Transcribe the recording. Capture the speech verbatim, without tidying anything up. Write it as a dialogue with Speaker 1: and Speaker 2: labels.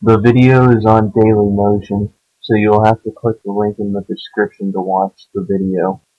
Speaker 1: The video is on Dailymotion, so you'll have to click the link in the description to watch the video.